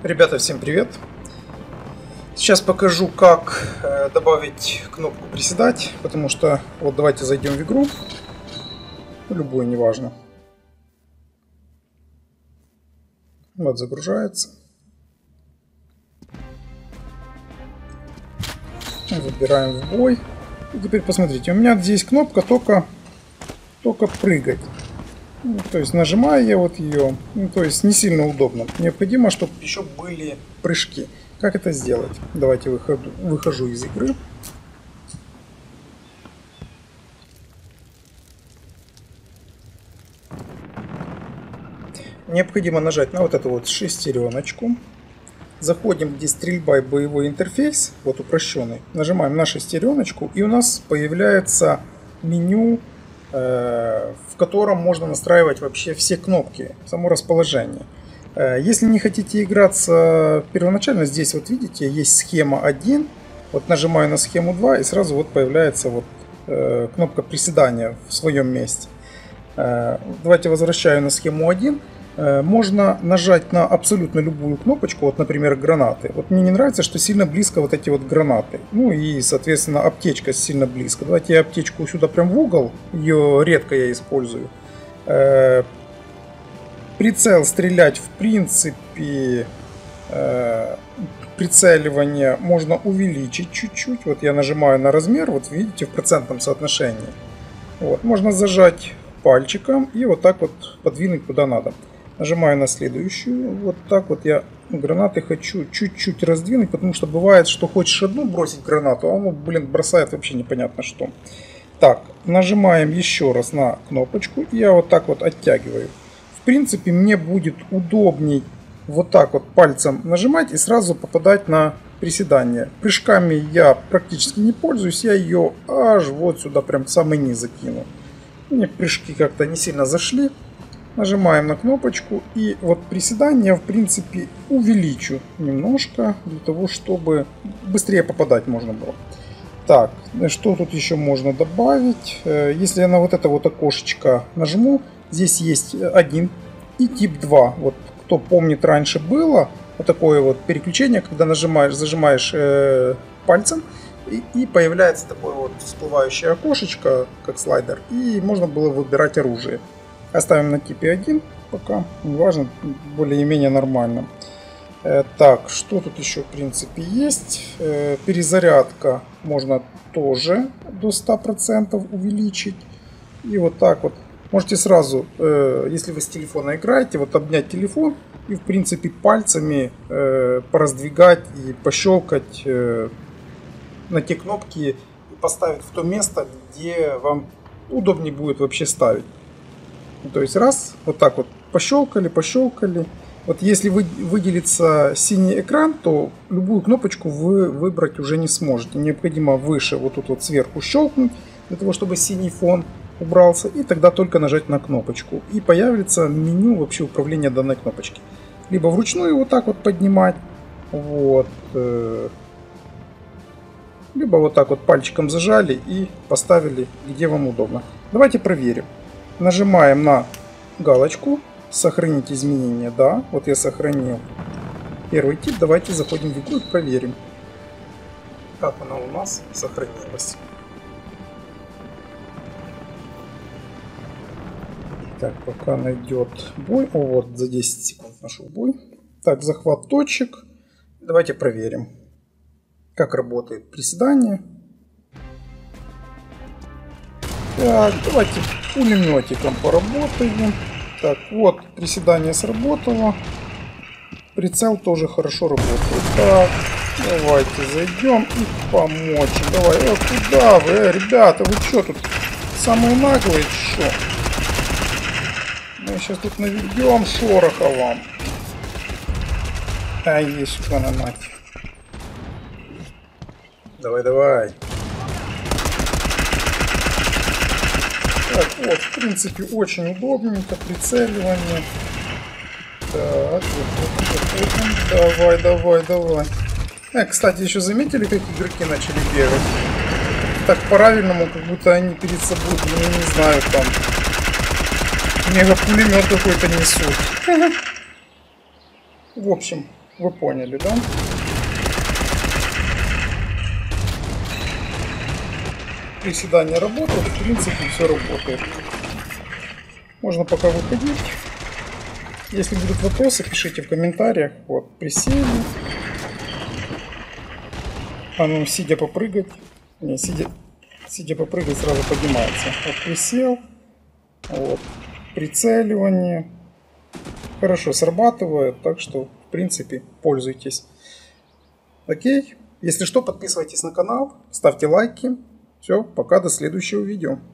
Ребята, всем привет! Сейчас покажу, как добавить кнопку приседать, потому что вот давайте зайдем в игру, любую, неважно. Вот загружается. Выбираем в бой. И теперь посмотрите, у меня здесь кнопка только прыгать. Ну, то есть нажимаю я вот ее, то есть не сильно удобно. Необходимо, чтобы еще были прыжки. Как это сделать? Давайте выхожу из игры. Необходимо нажать на вот эту вот шестереночку. Заходим, где стрельба и боевой интерфейс, вот упрощенный. Нажимаем на шестереночку, и у нас появляется меню, в котором можно настраивать вообще все кнопки, само расположение. Если не хотите играться первоначально, здесь вот видите, есть схема 1. Вот нажимаю на схему 2, и сразу вот появляется вот кнопка приседания в своем месте. Давайте возвращаю на схему 1. Можно нажать на абсолютно любую кнопочку, вот, например, гранаты. Вот мне не нравится, что сильно близко вот эти вот гранаты. Ну и, соответственно, аптечка сильно близко. Давайте я аптечку сюда прям в угол, ее редко я использую. Прицел стрелять, в принципе, прицеливание можно увеличить чуть-чуть. Вот я нажимаю на размер, вот видите, в процентном соотношении. Вот, можно зажать пальчиком и вот так вот подвинуть куда надо. Нажимаю на следующую. Вот так вот я гранаты хочу чуть-чуть раздвинуть, потому что бывает, что хочешь одну бросить гранату, а он, блин, бросает вообще непонятно что. Так, нажимаем еще раз на кнопочку, и я вот так вот оттягиваю. В принципе, мне будет удобней вот так вот пальцем нажимать и сразу попадать на приседание. Прыжками я практически не пользуюсь, я ее аж вот сюда прям в самый низ закину. Мне прыжки как-то не сильно зашли. Нажимаем на кнопочку, и вот приседание, в принципе, увеличу немножко, для того, чтобы быстрее попадать можно было. Так, что тут еще можно добавить? Если я на вот это вот окошечко нажму, здесь есть 1 и тип 2. Вот кто помнит, раньше было вот такое вот переключение, когда зажимаешь пальцем, и появляется такое вот всплывающее окошечко, как слайдер, и можно было выбирать оружие. Оставим на типе 1 пока, неважно, более-менее нормально. Так, что тут еще в принципе есть? Перезарядка можно тоже до 100% увеличить. И вот так вот. Можете сразу, если вы с телефона играете, вот обнять телефон и в принципе пальцами пораздвигать и пощелкать на те кнопки и поставить в то место, где вам удобнее будет вообще ставить. То есть раз, вот так вот пощелкали. Вот если выделится синий экран, то любую кнопочку вы выбрать уже не сможете. Необходимо выше, вот тут вот сверху щелкнуть, для того, чтобы синий фон убрался. И тогда только нажать на кнопочку. И появится меню вообще управления данной кнопочки. Либо вручную вот так вот поднимать. Вот. Либо вот так вот пальчиком зажали и поставили, где вам удобно. Давайте проверим. Нажимаем на галочку, сохранить изменения, да, вот я сохранил первый тип, давайте заходим в игру и проверим, как она у нас сохранилась. Так, пока найдет бой, о, вот за 10 секунд нашел бой. Так, захват точек, давайте проверим, как работает приседание. Так, давайте пулеметиком поработаем. Так, вот, приседание сработало. Прицел тоже хорошо работает. Так, давайте зайдем и помочь. Давай, куда вы, ребята, вы что тут? Самые наглые, что? Мы сейчас тут наведем шороха вам. А, есть сюда на мать. Давай. Так, вот, в принципе, очень удобненько, прицеливание. Так, вот. Давай. Кстати, еще заметили, как игроки начали бегать? Так по-правильному, как будто они перед собой, ну, не знаю, там, мега-пулемет какой-то несут. В общем, Вы поняли, да? Приседания работают, в принципе, все работает. Можно пока выходить. Если будут вопросы, пишите в комментариях. Вот, присели. А ну, сидя попрыгать. Не, сидя попрыгать сразу поднимается. Вот, присел. Вот, прицеливание. Хорошо срабатывает, так что, в принципе, пользуйтесь. Окей? Если что, подписывайтесь на канал, ставьте лайки. Все, пока, до следующего видео.